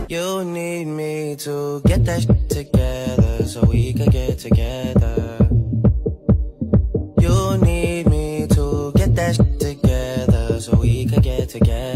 You need me to get that shit together so we could get together. You need me to get that shit together so we could get together.